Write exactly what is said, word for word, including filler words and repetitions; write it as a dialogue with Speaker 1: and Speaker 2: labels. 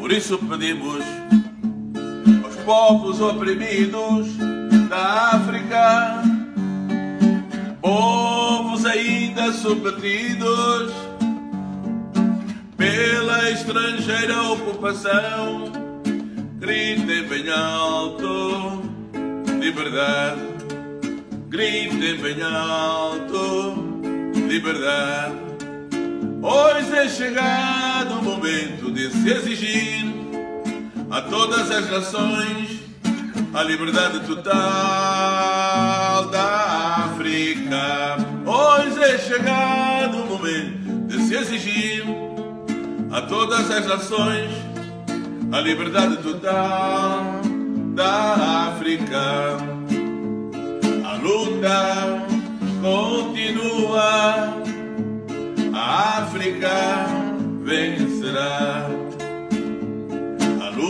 Speaker 1: Por isso pedimos aos povos oprimidos da África, povos ainda submetidos pela estrangeira ocupação, gritem bem alto, liberdade, gritem bem alto, liberdade. Hoje é chegado o momento de se exigir a todas as nações a liberdade total da África. Hoje é chegado o momento de se exigir a todas as nações a liberdade total da África. A luta continua, a África vencerá.